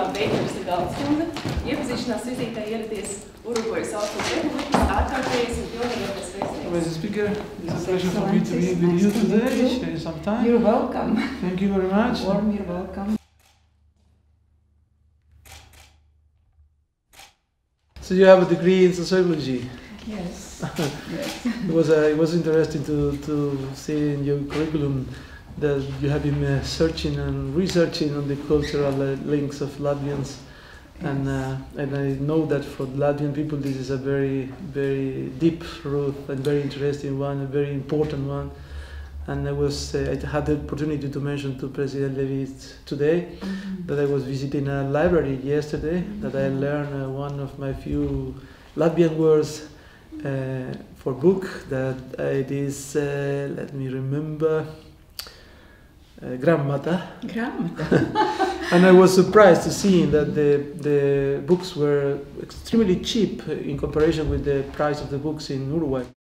Beiters Galskundze, iepazīšanās vizītē ieradies Urugvajas Austrumu Republikas ārkārtējas un pilnvarotais vēstnieks. Mr. Speaker, it's a pleasure for me to be with you today, share some time. You're welcome. Thank you very much. Warm, you're welcome. So you have a degree in sociology. Yes. Yes. It was interesting to see in your curriculum that you have been searching and researching on the cultural links of Latvians, yes. And I know that for Latvian people this is a very, very deep root and very interesting one, a very important one. And I had the opportunity to mention to President Levits today that I was visiting a library yesterday, that I learned one of my few Latvian words for book, that it is, let me remember, grammata. And I was surprised to see that the books were extremely cheap in comparison with the price of the books in Uruguay.